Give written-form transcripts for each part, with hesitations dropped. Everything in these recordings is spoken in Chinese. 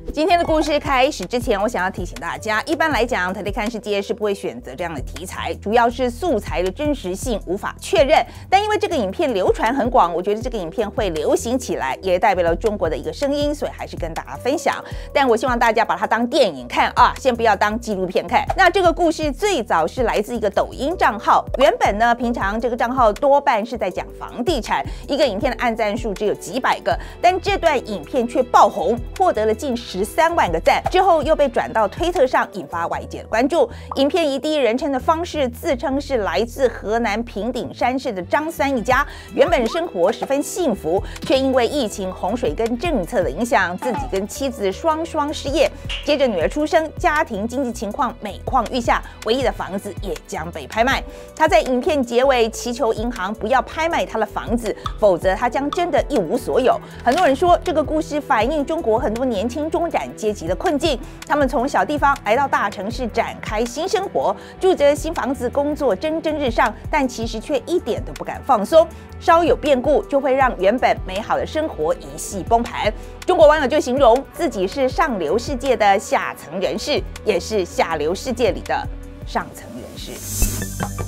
今天的故事开始之前，我想要提醒大家，一般来讲，台台看世界是不会选择这样的题材，主要是素材的真实性无法确认。但因为这个影片流传很广，我觉得这个影片会流行起来，也代表了中国的一个声音，所以还是跟大家分享。但我希望大家把它当电影看啊，先不要当纪录片看。那这个故事最早是来自一个抖音账号，原本呢，平常这个账号多半是在讲房地产，一个影片的按赞数只有几百个，但这段影片却爆红，获得了近13万个赞，之后又被转到推特上，引发外界的关注。影片以第一人称的方式自称是来自河南平顶山市的张三一家，原本生活十分幸福，却因为疫情、洪水跟政策的影响，自己跟妻子双失业。接着女儿出生，家庭经济情况每况愈下，唯一的房子也将被拍卖。他在影片结尾祈求银行不要拍卖他的房子，否则他将真的一无所有。很多人说这个故事反映中国很多年轻中产阶级的困境，他们从小地方来到大城市展开新生活，住着新房子，工作蒸蒸日上，但其实却一点都不敢放松，稍有变故就会让原本美好的生活一系崩盘。中国网友就形容自己是上流世界的下层人士，也是下流世界里的上层人士。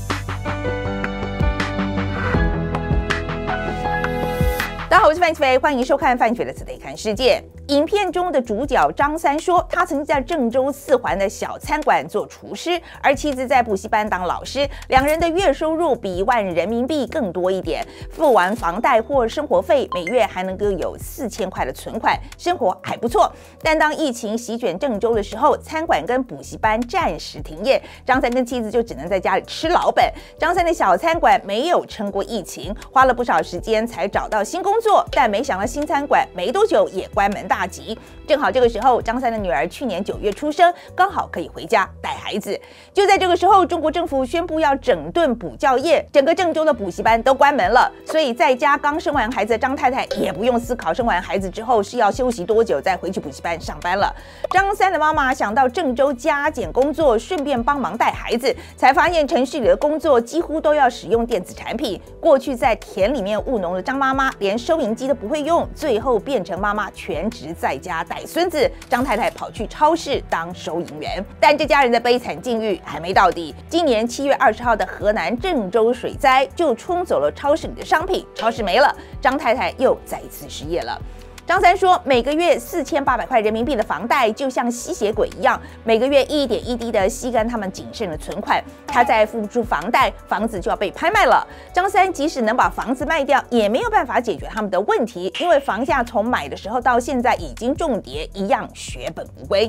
大家好，我是范琪斐，欢迎收看范琪斐的《Today 看世界》。影片中的主角张三说，他曾经在郑州4环的小餐馆做厨师，而妻子在补习班当老师，两人的月收入比1万人民币更多一点，付完房贷或生活费，每月还能够有4000块的存款，生活还不错。但当疫情席卷郑州的时候，餐馆跟补习班暂时停业，张三跟妻子就只能在家里吃老本。张三的小餐馆没有撑过疫情，花了不少时间才找到新工作，但没想到新餐馆没多久也关门大吉。正好这个时候，张三的女儿去年9月出生，刚好可以回家带孩子。就在这个时候，中国政府宣布要整顿补教业，整个郑州的补习班都关门了。所以在家刚生完孩子的张太太也不用思考生完孩子之后是要休息多久再回去补习班上班了。张三的妈妈想到郑州加减工作，顺便帮忙带孩子，才发现城市里的工作几乎都要使用电子产品。过去在田里面务农的张妈妈连收银机都不会用，最后变成妈妈全职在家带孙子。张太太跑去超市当收银员，但这家人的悲惨境遇还没到底。今年7月20号的河南郑州水灾就冲走了超市里的商品，超市没了，张太太又再一次失业了。张三说，每个月4800块人民币的房贷就像吸血鬼一样，每个月一点一滴的吸干他们仅剩的存款。他再付不出房贷，房子就要被拍卖了。张三即使能把房子卖掉，也没有办法解决他们的问题，因为房价从买的时候到现在已经重跌，一样血本无归。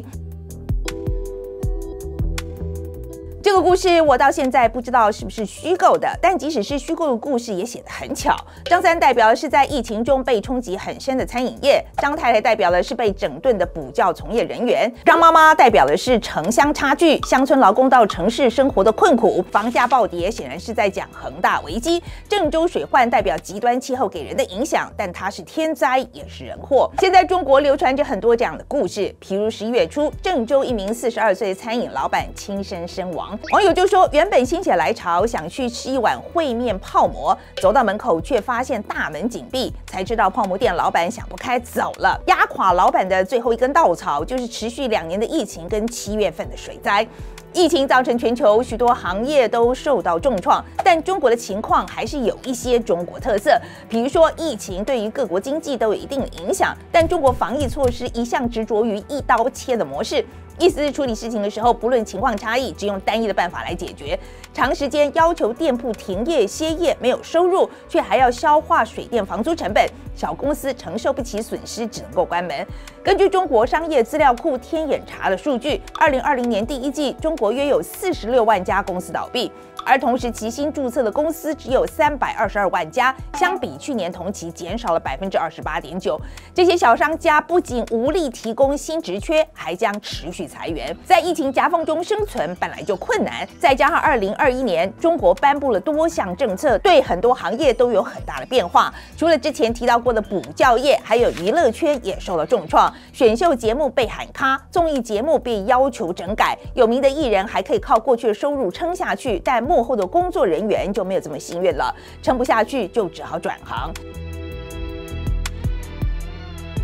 这个故事我到现在不知道是不是虚构的，但即使是虚构的故事也写得很巧。张三代表的是在疫情中被冲击很深的餐饮业，张太太代表的是被整顿的补教从业人员，张妈妈代表的是城乡差距，乡村劳工到城市生活的困苦，房价暴跌显然是在讲恒大危机。郑州水患代表极端气候给人的影响，但它是天灾也是人祸。现在中国流传着很多这样的故事，譬如11月初，郑州一名42岁餐饮老板轻生身亡。网友就说，原本心血来潮想去吃一碗烩面泡馍，走到门口却发现大门紧闭，才知道泡馍店老板想不开走了。压垮老板的最后一根稻草就是持续2年的疫情跟7月份的水灾。疫情造成全球许多行业都受到重创，但中国的情况还是有一些中国特色。比如说，疫情对于各国经济都有一定的影响，但中国防疫措施一向执着于一刀切的模式。意思是处理事情的时候，不论情况差异，只用单一的办法来解决。长时间要求店铺停业歇业，没有收入，却还要消化水电房租成本，小公司承受不起损失，只能够关门。根据中国商业资料库天眼查的数据，2020年第1季，中国约有46万家公司倒闭，而同时其新注册的公司只有322万家，相比去年同期减少了28.9%。这些小商家不仅无力提供新职缺，还将持续裁员。在疫情夹缝中生存本来就困难，再加上2021年中国颁布了多项政策，对很多行业都有很大的变化。除了之前提到过的补教业，还有娱乐圈也受到重创，选秀节目被喊卡，综艺节目被要求整改，有名的艺人还可以靠过去的收入撑下去，但幕后的工作人员就没有这么幸运了，撑不下去就只好转行。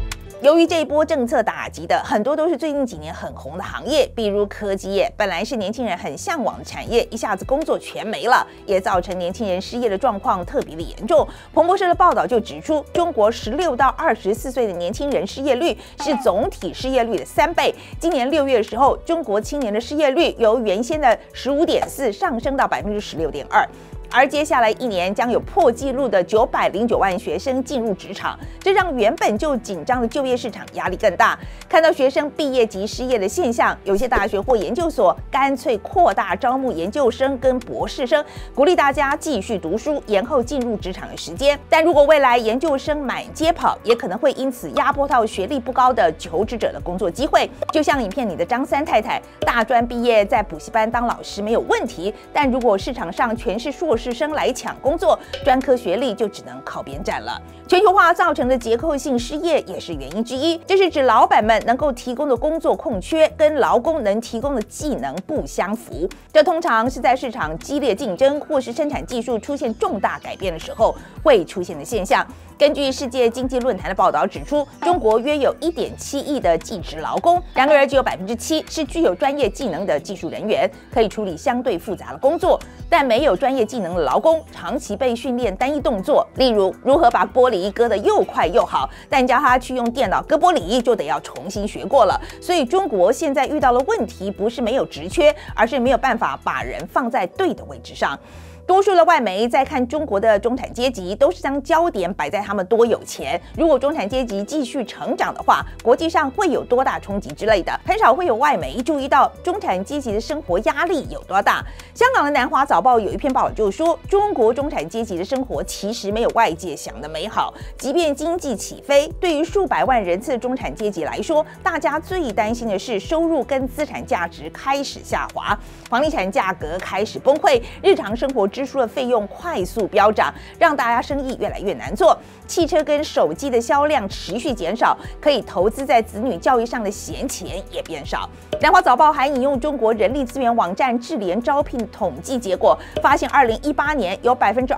由于这一波政策打击的很多都是最近几年很红的行业，比如科技业，本来是年轻人很向往的产业，一下子工作全没了，也造成年轻人失业的状况特别的严重。彭博社的报道就指出，中国16到24岁的年轻人失业率是总体失业率的3倍。今年6月的时候，中国青年的失业率由原先的15.4%上升到16.2%。而接下来1年将有破纪录的909万学生进入职场，这让原本就紧张的就业市场压力更大。看到学生毕业即失业的现象，有些大学或研究所干脆扩大招募研究生跟博士生，鼓励大家继续读书，延后进入职场的时间。但如果未来研究生满街跑，也可能会因此压迫到学历不高的求职者的工作机会。就像影片里的张三太太，大专毕业在补习班当老师没有问题，但如果市场上全是硕士生来抢工作，专科学历就只能靠边站了。全球化造成的结构性失业也是原因之一，这是指老板们能够提供的工作空缺跟劳工能提供的技能不相符，这通常是在市场激烈竞争或是生产技术出现重大改变的时候会出现的现象。根据世界经济论坛的报道指出，中国约有1.7亿的技职劳工，然而只有7%是具有专业技能的技术人员，可以处理相对复杂的工作，但没有专业技能的劳工长期被训练单一动作，例如如何把玻璃割得又快又好，但叫他去用电脑割玻璃就得要重新学过了。所以中国现在遇到的问题不是没有职缺，而是没有办法把人放在对的位置上。多数的外媒在看中国的中产阶级，都是将焦点摆在他们多有钱。如果中产阶级继续成长的话，国际上会有多大冲击之类的，很少会有外媒注意到中产阶级的生活压力有多大。香港的南华早报有一篇报道就说，中国中产阶级的生活其实没有外界想的美好。即便经济起飞，对于数百万人次的中产阶级来说，大家最担心的是收入跟资产价值开始下滑，房地产价格开始崩溃，日常生活支出的费用快速飙涨，让大家生意越来越难做。汽车跟手机的销量持续减少，可以投资在子女教育上的闲钱也变少。南华早报还引用中国人力资源网站智联招聘统计结果，发现2018年有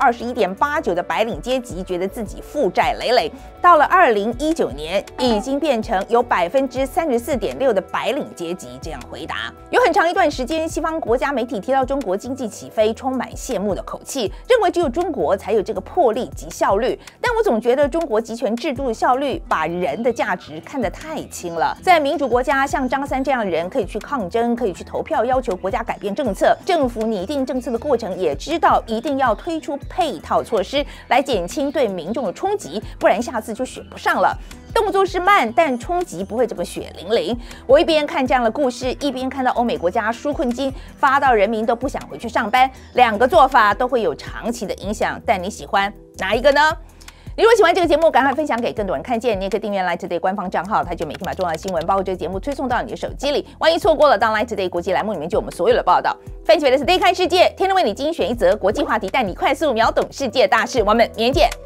21.89%的白领阶级觉得自己负债累累，到了2019年已经变成有34.6%的白领阶级这样回答。有很长一段时间，西方国家媒体提到中国经济起飞，充满羡慕的口气，认为只有中国才有这个魄力及效率。但我总觉得中国集权制度的效率把人的价值看得太轻了。在民主国家，像张三这样的人可以去抗争，可以去投票要求国家改变政策，政府拟定政策的过程也知道一定要推出配套措施来减轻对民众的冲击，不然下次就选不上了。动作是慢，但冲击不会这么血淋淋。我一边看这样的故事，一边看到欧美国家纾困金发到人民都不想回去上班，两个做法都会有长期的影响。但你喜欢哪一个呢？你如果喜欢这个节目，赶快分享给更多人看见。你也可以订阅 Line Today 官方账号，它就每天把重要的新闻包括这个节目推送到你的手机里。万一错过了，当 Line Today 国际栏目里面就有我们所有的报道。范奇伟的 Today 看世界，天天为你精选一则国际话题，带你快速秒懂世界大事。我们明天见。